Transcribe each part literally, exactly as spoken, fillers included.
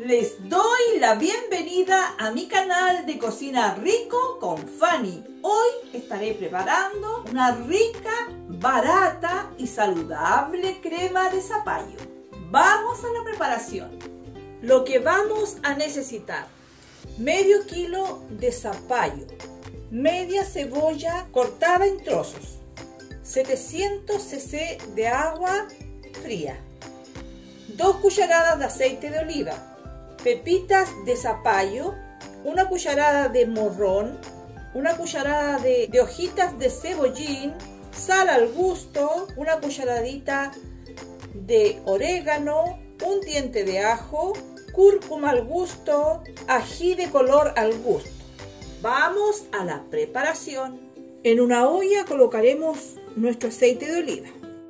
Les doy la bienvenida a mi canal de Cocina Rico con Fanny. Hoy estaré preparando una rica, barata y saludable crema de zapallo. Vamos a la preparación. Lo que vamos a necesitar: medio kilo de zapallo, media cebolla cortada en trozos, setecientos centilitros de agua fría, dos cucharadas de aceite de oliva, pepitas de zapallo, una cucharada de morrón, una cucharada de, de hojitas de cebollín, sal al gusto, una cucharadita de orégano, un diente de ajo, cúrcuma al gusto, ají de color al gusto. Vamos a la preparación. En una olla colocaremos nuestro aceite de oliva.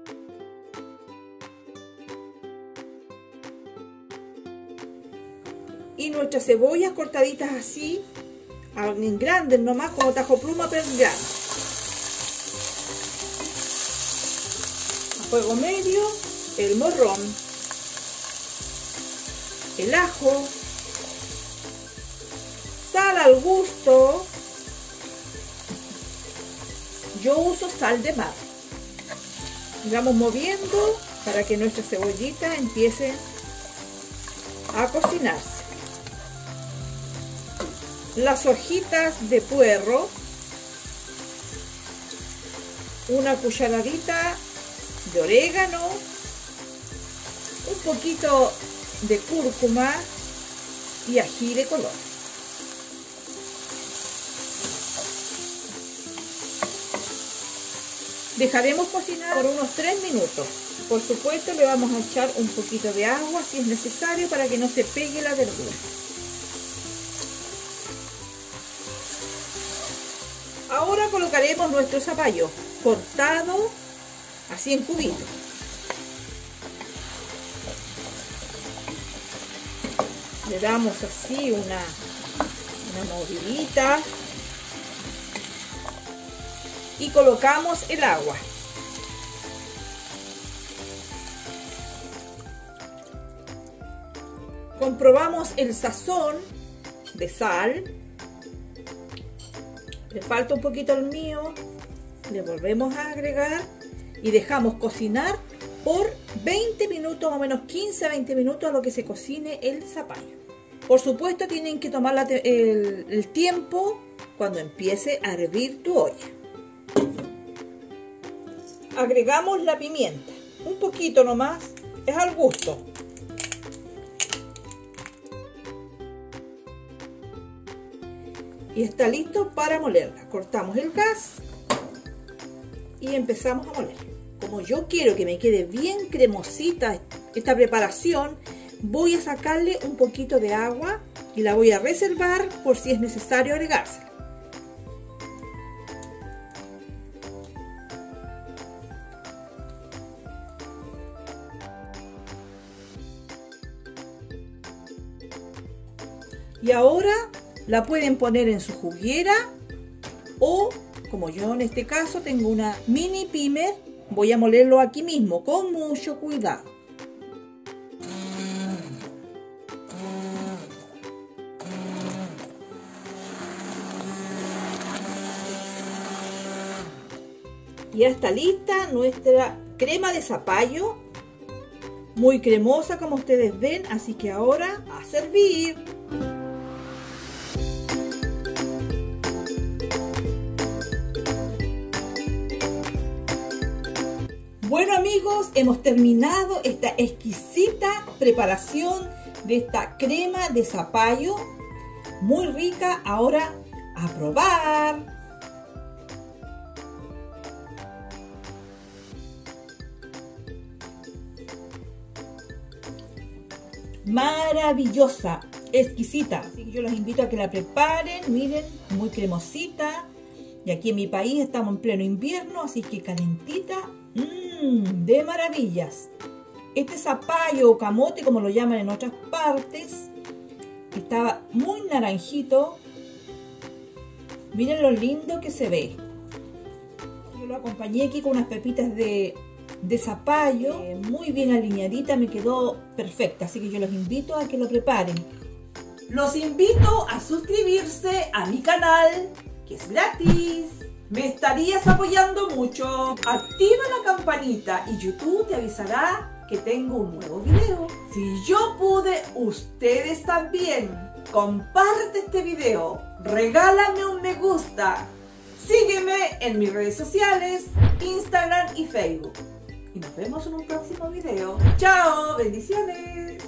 Y nuestras cebollas cortaditas así, en grandes nomás, como tajo pluma, pero grande. A fuego medio, el morrón, el ajo, sal al gusto. Yo uso sal de mar. Vamos moviendo para que nuestra cebollita empiece a cocinarse. Las hojitas de puerro, una cucharadita de orégano, un poquito de cúrcuma y ají de color. Dejaremos cocinar por unos tres minutos. Por supuesto, le vamos a echar un poquito de agua si es necesario para que no se pegue la verdura. Ahora colocaremos nuestro zapallo cortado así en cubitos. Le damos así una, una movidita y colocamos el agua. Comprobamos el sazón de sal. Le falta un poquito al mío, le volvemos a agregar y dejamos cocinar por veinte minutos, más o menos quince a veinte minutos, a lo que se cocine el zapallo. Por supuesto, tienen que tomar la el, el tiempo cuando empiece a hervir tu olla. Agregamos la pimienta, un poquito nomás, es al gusto. Y está listo para molerla. Cortamos el gas y empezamos a moler. Como yo quiero que me quede bien cremosita esta preparación, voy a sacarle un poquito de agua y la voy a reservar por si es necesario agregársela. Y ahora la pueden poner en su juguera o, como yo en este caso tengo una mini pimer, voy a molerlo aquí mismo con mucho cuidado. Ya está lista nuestra crema de zapallo, muy cremosa como ustedes ven, así que ahora a servir. Bueno amigos, hemos terminado esta exquisita preparación de esta crema de zapallo, muy rica. Ahora a probar. Maravillosa, exquisita. Así que yo los invito a que la preparen. Miren, muy cremosita. Y aquí en mi país estamos en pleno invierno, así que calentita. Mmm, de maravillas. Este zapallo o camote, como lo llaman en otras partes, estaba muy naranjito. Miren lo lindo que se ve. Yo lo acompañé aquí con unas pepitas de de zapallo, eh, muy bien alineadita, me quedó perfecta, así que yo los invito a que lo preparen. Los invito a suscribirse a mi canal, que es gratis. Me estarías apoyando mucho. Activa la campanita y YouTube te avisará que tengo un nuevo video. Si yo pude, ustedes también. Comparte este video, regálame un me gusta, sígueme en mis redes sociales, Instagram y Facebook. Y nos vemos en un próximo video. ¡Chao! ¡Bendiciones!